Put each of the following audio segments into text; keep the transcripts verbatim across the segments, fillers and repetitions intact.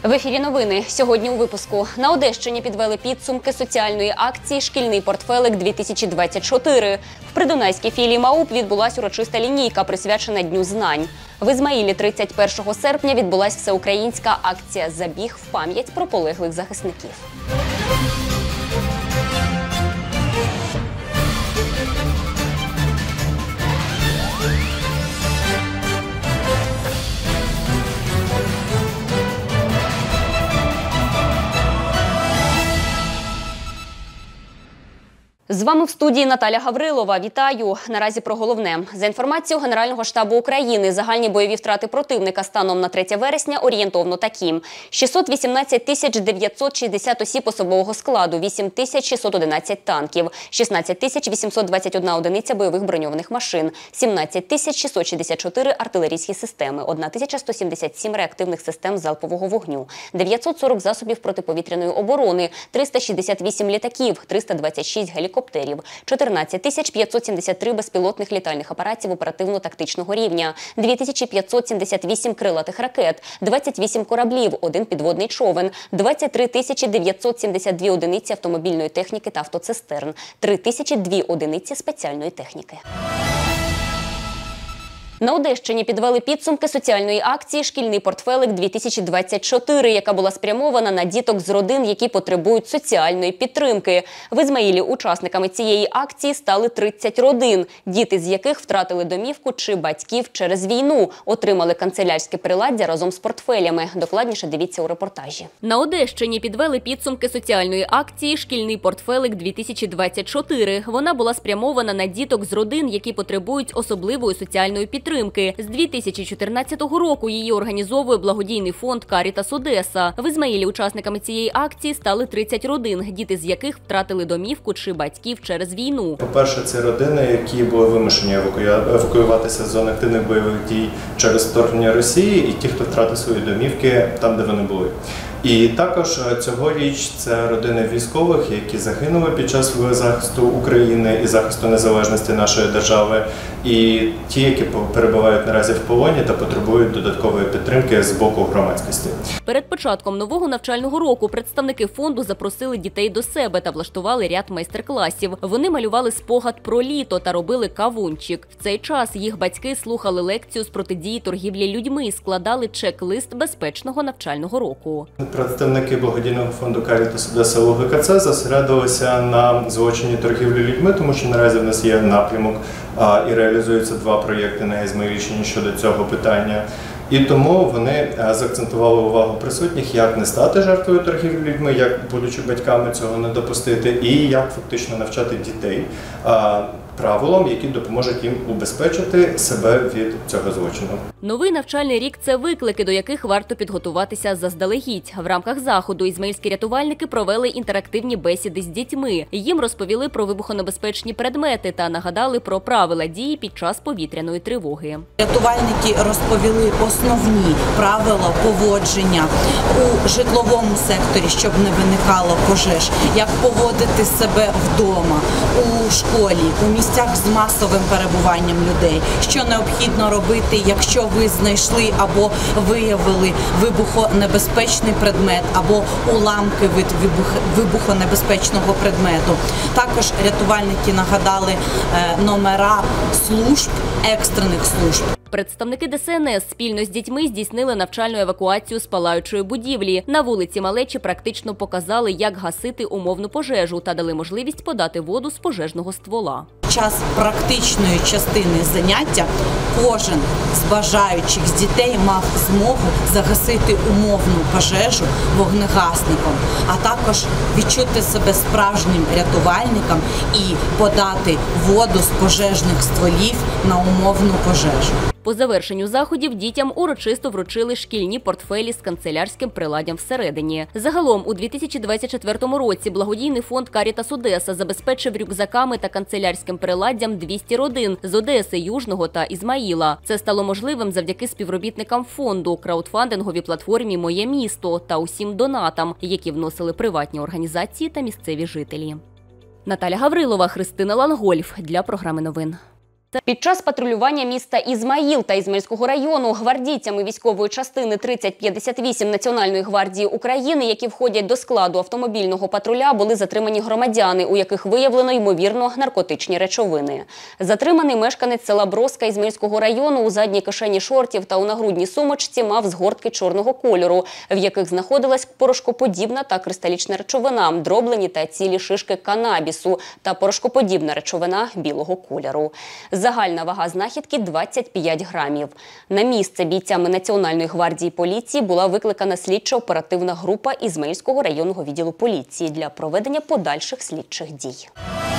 В ефірі новини. Сьогодні у випуску. На Одещині підвели підсумки соціальної акції «Шкільний портфелик-дві тисячі двадцять чотири». В придунайській філії МАУП відбулася урочиста лінійка, присвячена Дню знань. В Ізмаїлі тридцять першого серпня відбулася всеукраїнська акція «Забіг в пам'ять про полеглих захисників». З вами в студії Наталя Гаврилова. Вітаю. Наразі про головне. За інформацією Генерального штабу України, загальні бойові втрати противника станом на третє вересня орієнтовно такі. шістсот вісімнадцять тисяч дев'ятсот шістдесят осіб особового складу, вісім тисяч шістсот одинадцять танків, шістнадцять тисяч вісімсот двадцять одна одиниця бойових броньованих машин, сімнадцять тисяч шістсот шістдесят чотири артилерійські системи, тисяча сто сімдесят сім реактивних систем залпового вогню, дев'ятсот сорок засобів протиповітряної оборони, триста шістдесят вісім літаків, триста двадцять шість гелікоптерів, чотирнадцять тисяч п'ятсот сімдесят три безпілотних літальних апаратів оперативно-тактичного рівня, дві тисячі п'ятсот сімдесят вісім крилатих ракет, двадцять вісім кораблів, один підводний човен, двадцять три тисячі дев'ятсот сімдесят дві одиниці автомобільної техніки та автоцистерн, три тисячі дві одиниці спеціальної техніки. На Одещині підвели підсумки соціальної акції «Шкільний портфелик-дві тисячі двадцять чотири», яка була спрямована на діток з родин, які потребують соціальної підтримки. В Ізмаїлі учасниками цієї акції стали тридцять родин, діти з яких втратили домівку чи батьків через війну, отримали канцелярське приладдя разом з портфелями. Докладніше дивіться у репортажі. На Одещині підвели підсумки соціальної акції «Шкільний портфелик-дві тисячі двадцять чотири». Вона була спрямована на діток з родин, які потребують особливої соціальної підтримки. З дві тисячі чотирнадцятого року її організовує благодійний фонд «Карітас Одеса». В Ізмаїлі учасниками цієї акції стали тридцять родин, діти з яких втратили домівку чи батьків через війну. По-перше, це родини, які були вимушені евакуюватися з зон активних бойових дій через вторгнення Росії, і ті, хто втратив свої домівки там, де вони були. І також цьогоріч це родини військових, які загинули під час захисту України і захисту незалежності нашої держави, і ті, які перебувають наразі в полоні та потребують додаткової підтримки з боку громадськості. Перед початком нового навчального року представники фонду запросили дітей до себе та влаштували ряд майстер-класів. Вони малювали спогад про літо та робили кавунчик. В цей час їх батьки слухали лекцію з протидії торгівлі людьми і складали чек-лист безпечного навчального року. Представники благодійного фонду «Карітас Одеса» У Г К Це зосередилися на злочині торгівлі людьми, тому що наразі в нас є напрямок і реалізуються два проєкти на Ізмаїльщині щодо цього питання. І тому вони заакцентували увагу присутніх, як не стати жертвою торгівлі людьми, як, будучи батьками, цього не допустити, і як фактично навчати дітей правилам, які допоможуть їм убезпечити себе від цього злочину. Новий навчальний рік – це виклики, до яких варто підготуватися заздалегідь. В рамках заходу ізмаїльські рятувальники провели інтерактивні бесіди з дітьми. Їм розповіли про вибухонебезпечні предмети та нагадали про правила дії під час повітряної тривоги. Рятувальники розповіли основні правила поводження у житловому секторі, щоб не виникало пожеж, як поводити себе вдома, у школі, у місті, місцях з масовим перебуванням людей, що необхідно робити, якщо ви знайшли або виявили вибухонебезпечний предмет або уламки від вибухонебезпечного предмету. Також рятувальники нагадали номера служб, екстрених служб. Представники Де Ес Ен Ес спільно з дітьми здійснили навчальну евакуацію з палаючої будівлі. На вулиці малечі практично показали, як гасити умовну пожежу та дали можливість подати воду з пожежного ствола. Під час практичної частини заняття кожен з бажаючих з дітей мав змогу загасити умовну пожежу вогнегасником, а також відчути себе справжнім рятувальником і подати воду з пожежних стволів на умовну пожежу. По завершенню заходів дітям урочисто вручили шкільні портфелі з канцелярським приладдям всередині. Загалом у дві тисячі двадцять четвертому році благодійний фонд «Карітас Одеса» забезпечив рюкзаками та канцелярським приладдям двісті родин з Одеси, Южного та Ізмаїла. Це стало можливим завдяки співробітникам фонду, краудфандинговій платформі «Моє місто» та усім донатам, які вносили приватні організації та місцеві жителі. Наталя Гаврилова, Христина Лангольф для програми новин. Під час патрулювання міста Ізмаїл та Ізмаїльського району гвардійцями військової частини тридцять п'ятдесят вісім Національної гвардії України, які входять до складу автомобільного патруля, були затримані громадяни, у яких виявлено, ймовірно, наркотичні речовини. Затриманий мешканець села Броска Ізмаїльського району у задній кишені шортів та у нагрудній сумочці мав згортки чорного кольору, в яких знаходилась порошкоподібна та кристалічна речовина, дроблені та цілі шишки канабісу та порошкоподібна речовина білого кольору. Загальна вага знахідки – двадцять п'ять грамів. На місце бійцями Національної гвардії поліції була викликана слідчо-оперативна група Ізмаїльського районного відділу поліції для проведення подальших слідчих дій.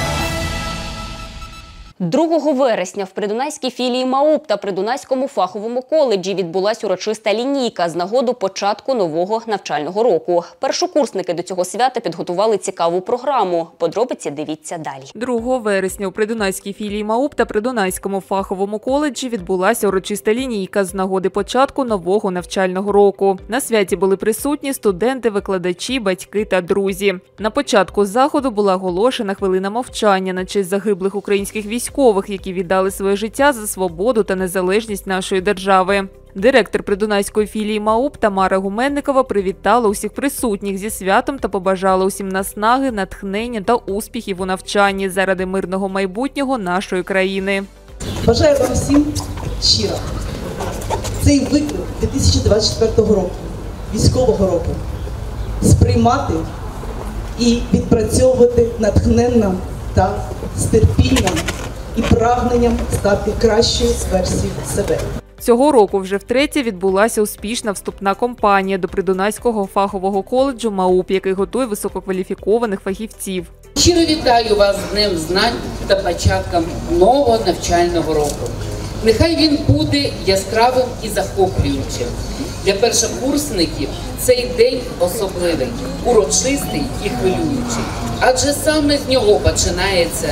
другого вересня в Придунайській філії МАУП та Придунайському фаховому коледжі відбулась урочиста лінійка з нагоду початку нового навчального року. Першокурсники до цього свята підготували цікаву програму. Подробиці дивіться далі. другого вересня у Придунайській філії МАУП та Придунайському фаховому коледжі відбулася урочиста лінійка з нагоди початку нового навчального року. На святі були присутні студенти, викладачі, батьки та друзі. На початку заходу була оголошена хвилина мовчання на честь загиблих українських військових, військових, які віддали своє життя за свободу та незалежність нашої держави. Директор Придунайської філії МАУП Тамара Гуменникова привітала усіх присутніх зі святом та побажала усім наснаги, натхнення та успіхів у навчанні заради мирного майбутнього нашої країни. Бажаю вам всім щиро цей виклик дві тисячі двадцять четвертого року, військового року, сприймати і відпрацьовувати натхненно та з терпінням і прагненням стати кращою версією себе. Цього року вже втретє відбулася успішна вступна кампанія до Придунайського фахового коледжу МАУП, який готує висококваліфікованих фахівців. Щиро вітаю вас з Днем знань та початком нового навчального року. Нехай він буде яскравим і захоплюючим. Для першокурсників цей день особливий, урочистий і хвилюючий. Адже саме з нього починається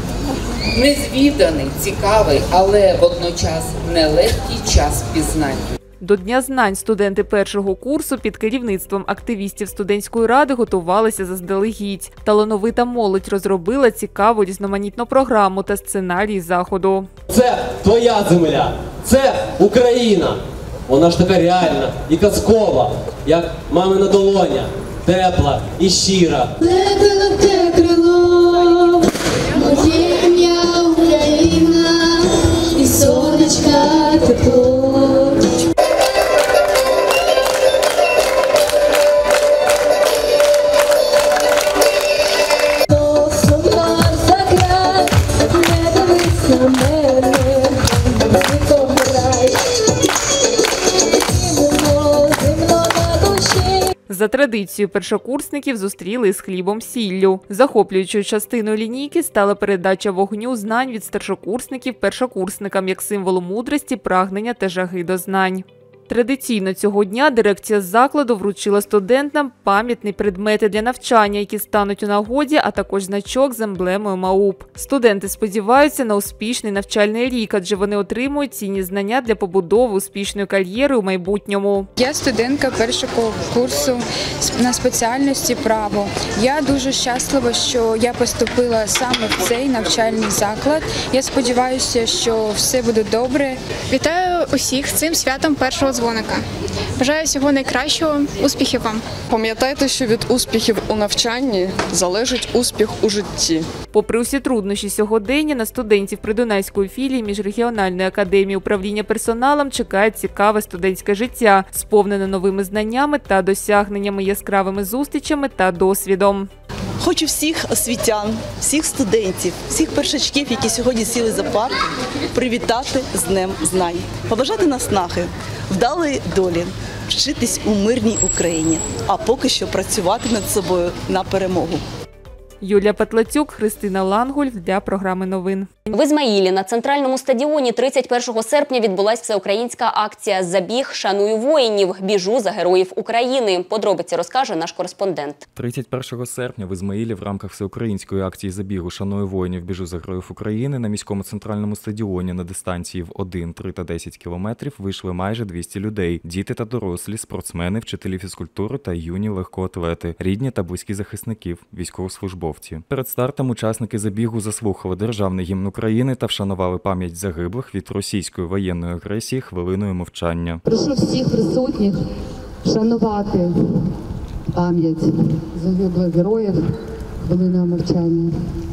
незвіданий, цікавий, але водночас нелегкий час пізнань. До Дня знань студенти першого курсу під керівництвом активістів студентської ради готувалися заздалегідь. Талановита молодь розробила цікаву різноманітну програму та сценарій заходу. Це твоя земля, це Україна. Вона ж така реальна і казкова, як мамина долоня, тепла і щира. Летеле крило, моє ім'я Україна, і сонечка тепло. То сумар закрай, не дивись на мене, музико грай. Зимно, зимно на душі. За традицією першокурсників зустріли з хлібом-сіллю. Захоплюючою частиною лінійки стала передача вогню знань від старшокурсників першокурсникам як символу мудрості, прагнення та жаги до знань. Традиційно цього дня дирекція закладу вручила студентам пам'ятні предмети для навчання, які стануть у нагоді, а також значок з емблемою МАУП. Студенти сподіваються на успішний навчальний рік, адже вони отримують цінні знання для побудови успішної кар'єри у майбутньому. Я студентка першого курсу на спеціальності право. Я дуже щаслива, що я поступила саме в цей навчальний заклад. Я сподіваюся, що все буде добре. Вітаю усіх з цим святом першого дзвоника. Бажаю всього найкращого, успіхів вам. Пам'ятайте, що від успіхів у навчанні залежить успіх у житті. Попри усі труднощі сьогодення, на студентів Придунайської філії Міжрегіональної академії управління персоналом чекає цікаве студентське життя, сповнене новими знаннями та досягненнями, яскравими зустрічами та досвідом. Хочу всіх освітян, всіх студентів, всіх першачків, які сьогодні сіли за парти, привітати з Днем знань. Побажати наснаги, вдалої долі, вчитись у мирній Україні, а поки що працювати над собою на перемогу. Юлія Петлацюк, Христина Лангольф для програми новин. В Ізмаїлі на центральному стадіоні тридцять першого серпня відбулась всеукраїнська акція «Забіг шаную воїнів. Біжу за героїв України». Подробиці розкаже наш кореспондент. тридцять першого серпня в Ізмаїлі в рамках всеукраїнської акції «Забігу шаную воїнів. Біжу за героїв України» на міському центральному стадіоні на дистанції в один, три та десять кілометрів вийшли майже двісті людей. Діти та дорослі, спортсмени, вчителі фізкультури та юні легкоатлети, рідні та близькі захисників, військовослужбовці. Перед стартом учасники забігу заслухали державний гімн України та вшанували пам'ять загиблих від російської воєнної агресії хвилиною мовчання. Прошу всіх присутніх вшанувати пам'ять загиблих героїв хвилиною мовчання.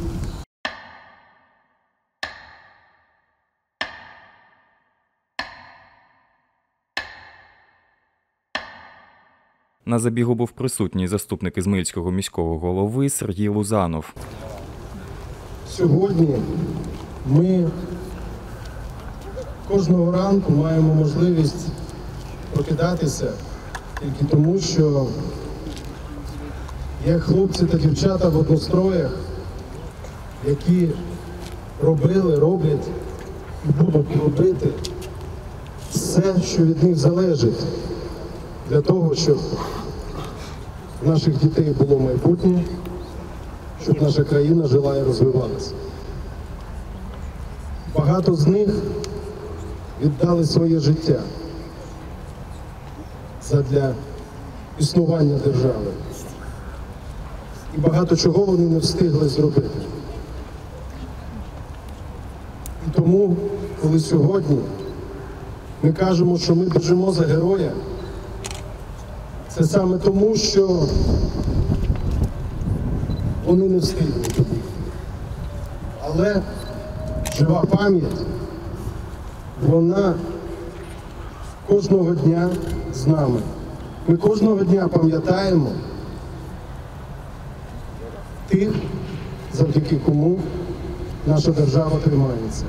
На забігу був присутній заступник Ізмаїльського міського голови Сергій Лузанов. Сьогодні ми кожного ранку маємо можливість прокидатися тільки тому, що є хлопці та дівчата в одностроях, які робили, роблять і будуть робити все, що від них залежить, для того, щоб в наших дітей було майбутнє, щоб наша країна жила і розвивалася. Багато з них віддали своє життя задля існування держави. І багато чого вони не встигли зробити. І тому, коли сьогодні ми кажемо, що ми біжимо за героя, це саме тому, що вони не встигли туди. Але жива пам'ять, вона кожного дня з нами. Ми кожного дня пам'ятаємо тих, завдяки кому наша держава тримається.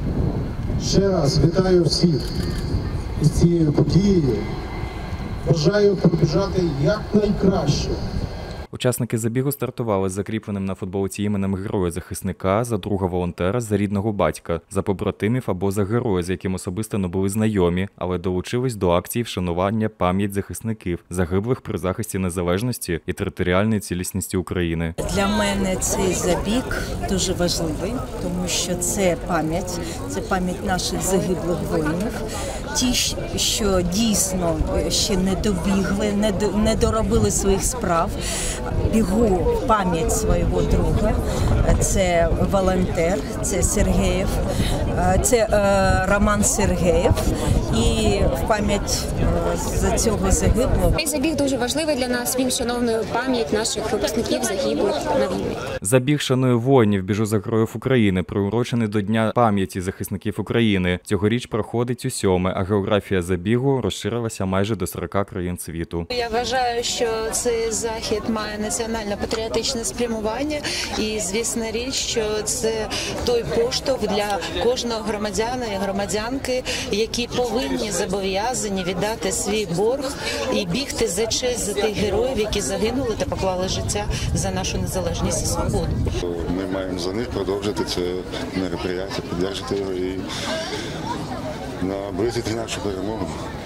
Ще раз вітаю всіх із цією подією. Бажаю пробіжати якнайкраще. Учасники забігу стартували з закріпленим на футболці іменем героя-захисника, за друга волонтера, за рідного батька, за побратимів або за героя, з яким особисто не були знайомі, але долучились до акції вшанування пам'ять захисників, загиблих при захисті незалежності і територіальної цілісності України. Для мене цей забіг дуже важливий, тому що це пам'ять, це пам'ять наших загиблих воїнів. Ті, що дійсно ще не добігли, не доробили своїх справ. Бігу в пам'ять свого друга, це волонтер, це Сергеєв, це е, Роман Сергеєв, і в пам'ять е, цього загиблого. Цей забіг дуже важливий для нас, він вшановує пам'ять наших випускників загиблих на війні. Забіг шанує воїнів «Біжу за героїв України», приурочений до Дня пам'яті захисників України. Цьогоріч проходить у сьоме, а географія забігу розширилася майже до сорока країн світу. Я вважаю, що цей захід має національно-патріотичне спрямування і, звісно, річ, що це той поштовх для кожного громадяна і громадянки, які повинні, зобов'язані віддати свій борг і бігти за честь за тих героїв, які загинули та поклали життя за нашу незалежність і свободу. Ми маємо за них продовжити це мероприятие, підтримати його і наблизити нашу перемогу.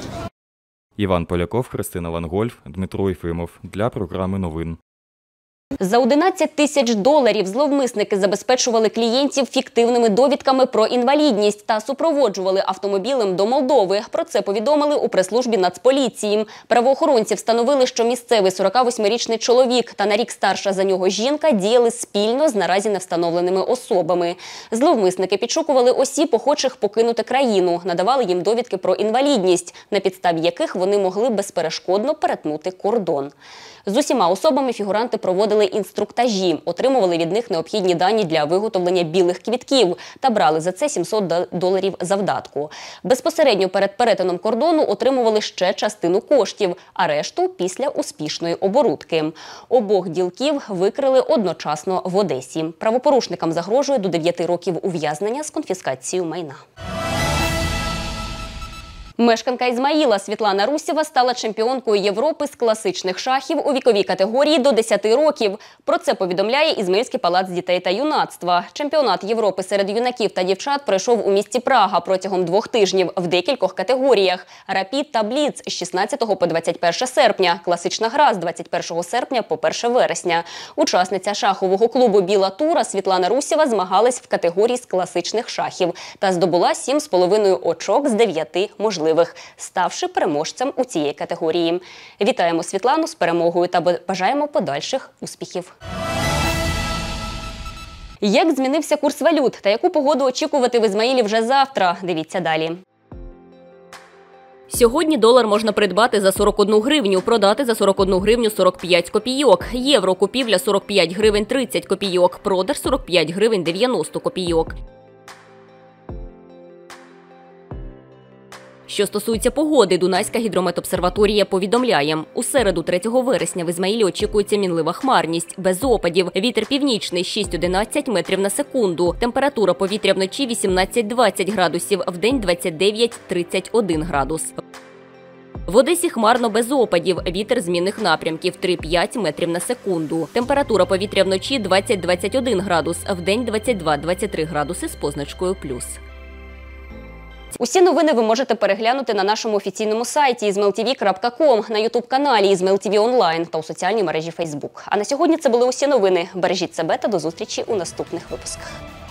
Іван Поляков, Христина Лангольф, Дмитро Єфимов. Для програми новин. За одинадцять тисяч доларів зловмисники забезпечували клієнтів фіктивними довідками про інвалідність та супроводжували автомобілем до Молдови. Про це повідомили у прес-службі Нацполіції. Правоохоронці встановили, що місцевий сорокавосьмирічний чоловік та на рік старша за нього жінка діяли спільно з наразі невстановленими особами. Зловмисники підшукували осіб, охочих покинути країну, надавали їм довідки про інвалідність, на підставі яких вони могли безперешкодно перетнути кордон. З усіма особами фігуранти проводили інструктажі, отримували від них необхідні дані для виготовлення білих квітків та брали за це сімсот доларів завдатку. Безпосередньо перед перетином кордону отримували ще частину коштів, а решту – після успішної оборудки. Обох ділків викрили одночасно в Одесі. Правопорушникам загрожує до дев'яти років ув'язнення з конфіскацією майна. Мешканка Ізмаїла Світлана Русєва стала чемпіонкою Європи з класичних шахів у віковій категорії до десяти років. Про це повідомляє Ізмаїльський палац дітей та юнацтва. Чемпіонат Європи серед юнаків та дівчат пройшов у місті Прага протягом двох тижнів в декількох категоріях. Рапід та бліц з шістнадцятого по двадцять перше серпня, класична гра з двадцять першого серпня по перше вересня. Учасниця шахового клубу «Біла тура» Світлана Русєва змагалась в категорії з класичних шахів та здобула сім з половиною очок з дев'яти можливих, ставши переможцем у цій категорії. Вітаємо Світлану з перемогою та бажаємо подальших успіхів. Як змінився курс валют та яку погоду очікувати в Ізмаїлі вже завтра? Дивіться далі. Сьогодні долар можна придбати за сорок одну гривню, продати за сорок одну гривню сорок п'ять копійок. Євро купівля сорок п'ять гривень тридцять копійок, продаж сорок п'ять гривень дев'яносто копійок. Що стосується погоди, Дунайська гідрометобсерваторія повідомляє, у середу третього вересня в Ізмаїлі очікується мінлива хмарність, без опадів, вітер північний шість одинадцять метрів на секунду, температура повітря вночі вісімнадцять двадцять градусів, вдень двадцять дев'ять тридцять один градус. В Одесі хмарно без опадів, вітер змінних напрямків три п'ять метрів на секунду, температура повітря вночі двадцять двадцять один градус, вдень двадцять два двадцять три градуси з позначкою плюс. Усі новини ви можете переглянути на нашому офіційному сайті ізмейл ті ві крапка ком, на ютуб-каналі ізмейл ті ві онлайн та у соціальній мережі Фейсбук. А на сьогодні це були усі новини. Бережіть себе та до зустрічі у наступних випусках.